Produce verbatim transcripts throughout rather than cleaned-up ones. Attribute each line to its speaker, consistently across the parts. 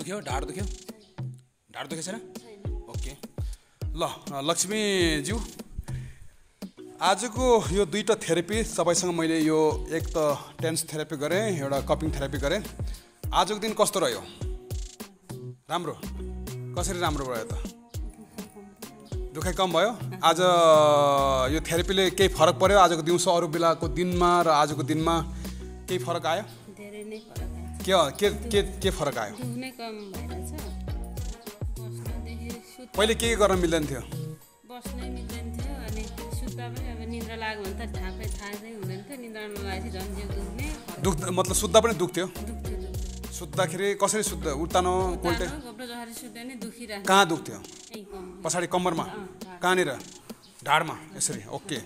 Speaker 1: दुख्यो ढाड दुख्यो ढाड दुखे छैन ओके ल लक्ष्मीज्यू आजको यो दुईटा थेरेपी तपाईसँग मैले यो एक त टेन्स थेरेपी गरेँ एउटा कपिङ थेरेपी गरेँ आजको दिन कस्तो रह्यो राम्रो कसरी राम्रो भयो त दुखाइ कम भयो आज यो थेरेपीले केही फरक पर्यो आजको दिउँसो अरू बेलाको दिनमा र आजको दिनमा केही फरक आयो
Speaker 2: धेरै नै फरक आयो
Speaker 1: के के के फरक आयो
Speaker 2: दुख्नै कम भइरहेछ बस्नदेखि सुत
Speaker 1: पहिले के के गर्न मिल्दैन थियो
Speaker 2: बस्नै मिल्दैन थियो अनि सुत्दा पनि अब निद्रा लाग्यो भने त थाहै थाहै हुँदैन थियो निद्रा नलागेपछि झन् जिउ दुख्ने
Speaker 1: दुख मतलब सुत्दा पनि दुख्थ्यो
Speaker 2: दुख्थ्यो दुख्थ्यो
Speaker 1: सुत्दाखेरि कसरी सुत्दा उतानो कोल्टे
Speaker 2: गोब्रो जसरी सुत्दा नि दुखिरहेको
Speaker 1: कहाँ दुख्थ्यो
Speaker 2: यही कम
Speaker 1: पछाडि कम्मरमा कहाँनिर ढाडमा यसरी ओके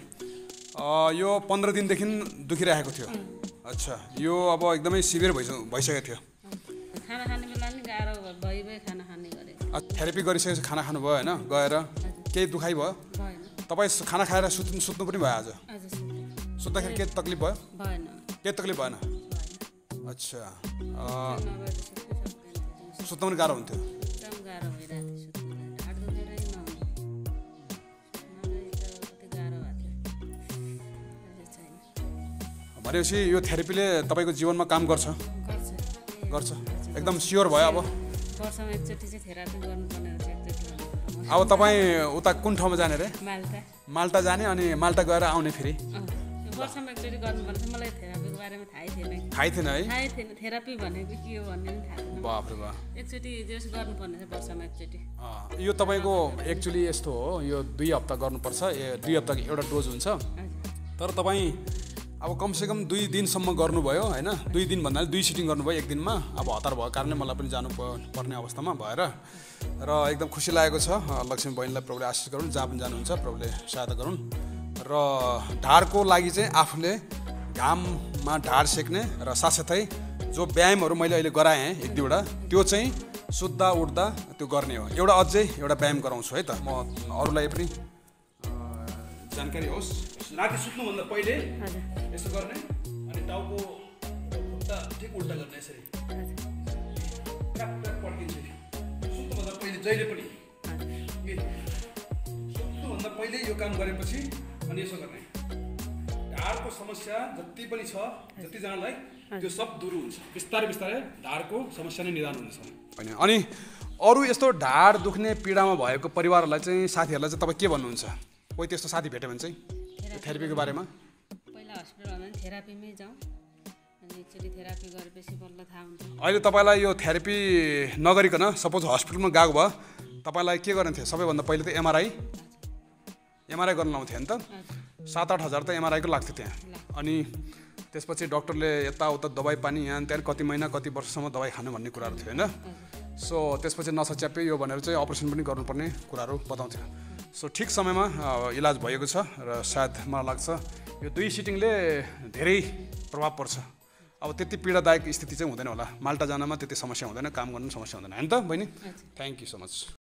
Speaker 1: यो पन्ध्र दिनदेखि दुखिरहेको थियो अच्छा यो अब एकदमै सिभियर भइस भइसकेको थियो
Speaker 2: खाना खाने बेला नि गाह्रो भइ भइ खाना खाने गरेको
Speaker 1: थेरेपी गरिसकेपछि खाना खानु भयो होइन गएर केही दुखाइ भयो
Speaker 2: भएन
Speaker 1: तपाईँ खाना खाएर सुत्नु सुत्नु पनि भयो आज
Speaker 2: आज सुत्नु
Speaker 1: सुत्दाखेरि के तकलिफ भयो
Speaker 2: भएन
Speaker 1: के तकलिफ भएन अच्छा
Speaker 2: नभए त सुत्नु सक्दैन थियो
Speaker 1: सुत्नु पनि गाह्रो हुन्थ्यो
Speaker 2: एकदम गाह्रो भइरहेको थियो सुत्नु ढाड दुखेरै नहुने मलाई त कति गाह्रो भएको थियो अहिले चाहिँ
Speaker 1: भनेपछि यो थेरेपीले तपाईँको जीवनमा काम गर्छ
Speaker 2: गर्छ
Speaker 1: गर्छ एकदम स्योर भयो अब
Speaker 2: वर्षमा एकचोटि चाहिँ थेरापी गर्नुपर्ने हुन्छ एकचोटि गर्नुपर्छ
Speaker 1: अब तपाईँ उता कुन ठाउँमा जाने रे
Speaker 2: माल्टा
Speaker 1: माल्टा जाने अनि माल्टा गएर आउने फेरि
Speaker 2: अँ यो वर्षमा एकचोटि गर्नुपर्ने थियो मलाई थेरापीको बारेमा थाहै थिएन
Speaker 1: थाहै थिएन है
Speaker 2: थाहै थिएन थेरापी भनेको के हो भन्ने पनि थाहा थिएन
Speaker 1: बाफ्रे बा
Speaker 2: एकचोटि जस गर्नुपर्ने थियो वर्षमा एकचोटि
Speaker 1: अँ, यो तपाईँको एक्चुली यस्तो हो यो दुई हप्ता गर्नुपर्छ ए दुई हप्ताको एउटा डोज हुन्छ
Speaker 2: हजुर
Speaker 1: तर तपाईँ अब कमसेकम दुई दिनसम्म गर्नुभयो होइन दुई दिन भन्नाले दुई सिटिङ गर्नुभयो एक दिनमा अब हतार भएको कारणले मलाई पनि जानु प- पर्ने अवस्थामा भएर र एकदम खुसी लागेको छ अँ, लक्ष्मी बहिनीलाई प्रभुले आशिष गरून् जहाँ पनि जानुहुन्छ प्रभुले सहायता गरून् र ढाडको लागि चाहिँ आफूले घाममा ढाड सेक्ने र साथसाथै जो व्यायामहरू मैले अहिले गराएँ एक दुईवटा त्यो चाहिँ सुत्दा उठ्दा त्यो गर्ने हो एउटा अझै एउटा व्यायाम गराउँछु है त म अरूलाई पनि अँ, जानकारी होस् राति सुत्नुभन्दा पहिले
Speaker 2: हजुर
Speaker 1: यसो गर्ने अनि टाउको खुट्टा ठिक उल्टा गर्ने यसरी
Speaker 2: हजुर
Speaker 1: ट्याप ट्याप पड्किन्छ सुत्नुभन्दा पहिले जहिले पनि
Speaker 2: हजुर
Speaker 1: ए, सुत्नुभन्दा पहिले यो काम गरेपछि अनि यसो गर्ने ढाडको समस्या जति पनि छ जतिजनालाई त्यो सब दूर हुन्छ बिस्तारै बिस्तारै ढाडको समस्या नै निदान हुनेछ होइन अनि अरू यस्तो ढाड दुख्ने पीडामा भएको परिवारहरूलाई चाहिँ साथीहरूलाई चाहिँ तपाईँ के भन्नुहुन्छ कोही त्यस्तो साथी भेट्यो भने चाहिँ त्यो थेरेपीको बारेमा
Speaker 2: पहिला हस्पिटल भन्दा पनि थेरापीमै जाउँ अनि एकचोटि थेरापी गरेपछि बल्ल थाहा हुन्छ
Speaker 1: अहिले तपाईँलाई यो थेरेपी नगरिकन सपोज हस्पिटलमा गएको भयो तपाईँलाई के गर्ने थियो सबैभन्दा पहिले त एमआरआई एमआरआई गर्न लाउँथ्यो नि त
Speaker 2: हजुर
Speaker 1: सात आठ हजार त एमआरआईको लाग्थ्यो त्यहाँ अनि त्यसपछि डक्टरले यताउता दबाई पानी यहाँ त्यहाँ कति महिना कति वर्षसम्म दबाई खानु भन्ने कुराहरू थियो होइन सो त्यसपछि नसा च्याप्यो यो भनेर चाहिँ अपरेसन पनि गर्नुपर्ने कुराहरू बताउँथ्यो सो ठिक समयमा अ, इलाज भएको छ र सायद मलाई लाग्छ यो दुई सिटिङले धेरै प्रभाव पर्छ अब त्यति पीडादायक स्थिति चाहिँ हुँदैन होला माल्टा जानमा त्यति समस्या हुँदैन काम गर्नु समस्या हुँदैन होइन त बहिनी थ्याङ्क यू सो मच